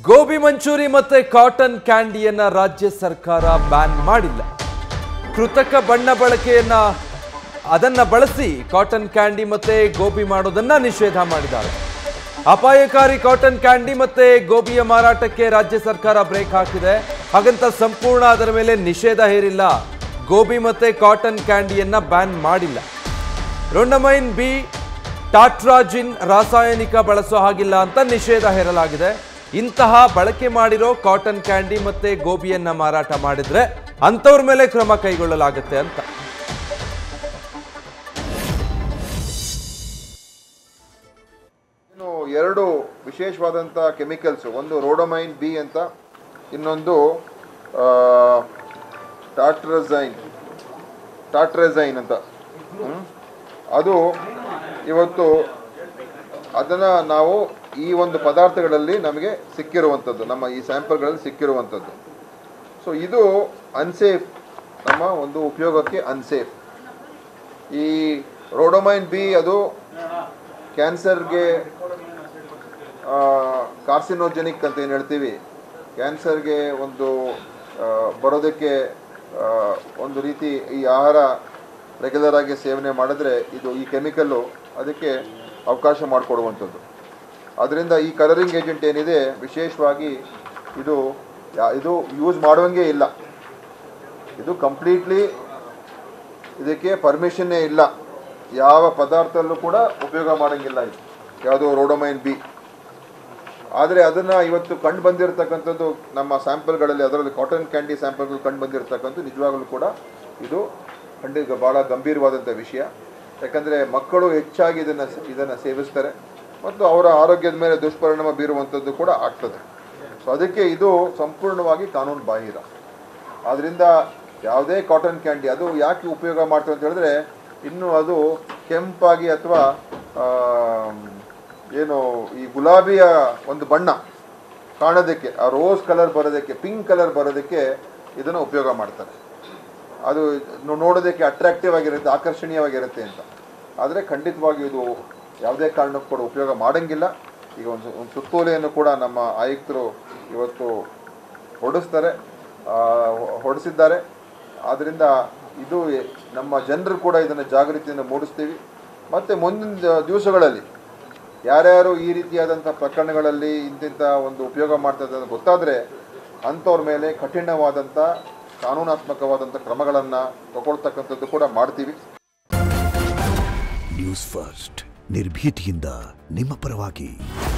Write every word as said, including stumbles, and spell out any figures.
ಗೋಬಿ ಮಂಚೂರಿ ಮತ್ತೆ ಕಾಟನ್ ಕ್ಯಾಂಡಿಯನ್ನ ರಾಜ್ಯ ಸರ್ಕಾರ ಬ್ಯಾನ್ ಮಾಡಿಲ್ಲ. ಕೃತಕ ಬಣ್ಣ ಬಳಕೆಯನ್ನ ಅದನ್ನ ಬಳಸಿ ಕಾಟನ್ ಕ್ಯಾಂಡಿ ಮತ್ತೆ ಗೋಬಿ ಮಾಡೋದನ್ನ ನಿಷೇಧ ಮಾಡಿದ್ದಾರೆ. ಅಪಾಯಕಾರಿ ಕಾಟನ್ ಕ್ಯಾಂಡಿ ಮತ್ತೆ ಗೋಬಿಯ ಮಾರಾಟಕ್ಕೆ ರಾಜ್ಯ ಸರ್ಕಾರ ಬ್ರೇಕ್ ಹಾಕಿದೆ. ಹಾಗಂತ ಸಂಪೂರ್ಣ ಅದರ ಮೇಲೆ ನಿಷೇಧ ಹೇರಿಲ್ಲ. ಗೋಬಿ ಮತ್ತೆ ಕಾಟನ್ ಕ್ಯಾಂಡಿಯನ್ನ ಬ್ಯಾನ್ ಮಾಡಿಲ್ಲ. ರೊಂಡಮೈನ್ ಬಿ ಟಾಟ್ರಾಜಿನ್ ರಾಸಾಯನಿಕ ಬಳಸೋ ಹಾಗಿಲ್ಲ ಅಂತ ನಿಷೇಧ ಹೇರಲಾಗಿದೆ. ಇಂತಹ ಬಳಕೆ ಮಾಡಿರೋ ಕಾಟನ್ ಕ್ಯಾಂಡಿ ಮತ್ತೆ ಗೋಬಿಯನ್ನ ಮಾರಾಟ ಮಾಡಿದ್ರೆ ಅಂತವ್ರ ಮೇಲೆ ಕ್ರಮ ಕೈಗೊಳ್ಳಲಾಗುತ್ತೆ ಅಂತ. ಇನ್ನು ಎರಡು ವಿಶೇಷವಾದಂಥ ಕೆಮಿಕಲ್ಸ್, ಒಂದು ರೋಡಮೈನ್ ಬಿ ಅಂತ, ಇನ್ನೊಂದು ಟಾಟ್ರಜೈನ್ ಟಾಟ್ರಜೈನ್ ಅಂತ. ಅದು ಇವತ್ತು ಅದನ್ನು ನಾವು ಈ ಒಂದು ಪದಾರ್ಥಗಳಲ್ಲಿ ನಮಗೆ ಸಿಕ್ಕಿರುವಂಥದ್ದು, ನಮ್ಮ ಈ ಸ್ಯಾಂಪಲ್ಗಳಲ್ಲಿ ಸಿಕ್ಕಿರುವಂಥದ್ದು. ಸೊ ಇದು ಅನ್ಸೇಫ್, ನಮ್ಮ ಒಂದು ಉಪಯೋಗಕ್ಕೆ ಅನ್ಸೇಫ್. ಈ ರೋಡಮೈನ್ ಬಿ ಅದು ಕ್ಯಾನ್ಸರ್ಗೆ ಕಾರ್ಸಿನೋಜೆನಿಕ್ ಅಂತ ಏನು ಹೇಳ್ತೀವಿ, ಕ್ಯಾನ್ಸರ್ಗೆ ಒಂದು ಬರೋದಕ್ಕೆ ಒಂದು ರೀತಿ ಈ ಆಹಾರ ರೆಗ್ಯುಲರ್ ಆಗಿ ಸೇವನೆ ಮಾಡಿದ್ರೆ ಇದು ಈ ಕೆಮಿಕಲ್ಲು ಅದಕ್ಕೆ ಅವಕಾಶ ಮಾಡಿಕೊಡುವಂಥದ್ದು. ಅದರಿಂದ ಈ ಕಲರಿಂಗ್ ಏಜೆಂಟ್ ಏನಿದೆ ವಿಶೇಷವಾಗಿ ಇದು ಇದು ಯೂಸ್ ಮಾಡುವಂಗೆ ಇಲ್ಲ. ಇದು ಕಂಪ್ಲೀಟ್ಲಿ ಇದಕ್ಕೆ ಪರ್ಮಿಷನ್ನೇ ಇಲ್ಲ. ಯಾವ ಪದಾರ್ಥದಲ್ಲೂ ಕೂಡ ಉಪಯೋಗ ಮಾಡೋಂಗಿಲ್ಲ ಇದು, ಯಾವುದೋ ರೋಡಮೈನ್ ಬಿ. ಆದರೆ ಅದನ್ನು ಇವತ್ತು ಕಂಡು ಬಂದಿರತಕ್ಕಂಥದ್ದು ನಮ್ಮ ಸ್ಯಾಂಪಲ್ಗಳಲ್ಲಿ, ಅದರಲ್ಲಿ ಕಾಟನ್ ಕ್ಯಾಂಡಿ ಸ್ಯಾಂಪಲ್ಗಳು ಕಂಡು ಬಂದಿರತಕ್ಕಂಥದ್ದು ನಿಜವಾಗಲೂ ಕೂಡ ಇದು ಖಂಡಿತ ಭಾಳ ಗಂಭೀರವಾದಂಥ ವಿಷಯ. ಯಾಕಂದರೆ ಮಕ್ಕಳು ಹೆಚ್ಚಾಗಿ ಇದನ್ನು ಇದನ್ನು ಸೇವಿಸ್ತಾರೆ ಮತ್ತು ಅವರ ಆರೋಗ್ಯದ ಮೇಲೆ ದುಷ್ಪರಿಣಾಮ ಬೀರುವಂಥದ್ದು ಕೂಡ ಆಗ್ತದೆ. ಸೊ ಅದಕ್ಕೆ ಇದು ಸಂಪೂರ್ಣವಾಗಿ ಕಾನೂನು ಬಾಹಿರ. ಆದ್ದರಿಂದ ಯಾವುದೇ ಕಾಟನ್ ಕ್ಯಾಂಡಿ ಅದು ಯಾಕೆ ಉಪಯೋಗ ಮಾಡ್ತಾರೆ ಅಂತ ಹೇಳಿದ್ರೆ, ಇನ್ನು ಅದು ಕೆಂಪಾಗಿ ಅಥವಾ ಏನು ಈ ಗುಲಾಬಿಯ ಒಂದು ಬಣ್ಣ ಕಾಣೋದಕ್ಕೆ, ಆ ರೋಸ್ ಕಲರ್ ಬರೋದಕ್ಕೆ, ಪಿಂಕ್ ಕಲರ್ ಬರೋದಕ್ಕೆ ಇದನ್ನು ಉಪಯೋಗ ಮಾಡ್ತಾರೆ. ಅದು ನೋಡೋದಕ್ಕೆ ಅಟ್ರಾಕ್ಟಿವ್ ಆಗಿರುತ್ತೆ, ಆಕರ್ಷಣೀಯವಾಗಿರುತ್ತೆ ಅಂತ. ಆದರೆ ಖಂಡಿತವಾಗಿ ಇದು ಯಾವುದೇ ಕಾರಣಕ್ಕೂ ಕೂಡ ಉಪಯೋಗ ಮಾಡೋಂಗಿಲ್ಲ. ಈಗ ಒಂದು ಒಂದು ಸುತ್ತೋಲೆಯನ್ನು ಕೂಡ ನಮ್ಮ ಆಯುಕ್ತರು ಇವತ್ತು ಹೊಡಿಸ್ತಾರೆ ಹೊಡಿಸಿದ್ದಾರೆ. ಆದ್ದರಿಂದ ಇದು ನಮ್ಮ ಜನರು ಕೂಡ ಇದನ್ನು ಜಾಗೃತಿಯನ್ನು ಮೂಡಿಸ್ತೀವಿ. ಮತ್ತು ಮುಂದಿನ ದಿವಸಗಳಲ್ಲಿ ಯಾರ್ಯಾರು ಈ ರೀತಿಯಾದಂಥ ಪ್ರಕರಣಗಳಲ್ಲಿ ಇಂತಿಂಥ ಒಂದು ಉಪಯೋಗ ಮಾಡ್ತಾರೆ ಅಂತ ಗೊತ್ತಾದರೆ ಅಂಥವ್ರ ಮೇಲೆ ಕಠಿಣವಾದಂಥ ಕಾನೂನಾತ್ಮಕವಾದಂಥ ಕ್ರಮಗಳನ್ನು ತಗೊಳ್ತಕ್ಕಂಥದ್ದು ಕೂಡ ಮಾಡ್ತೀವಿ. ನ್ಯೂಸ್ ಫಸ್ಟ್ ನಿರ್ಭೀತಿಯಿಂದ ನಿಮ್ಮ ಪರವಾಗಿ.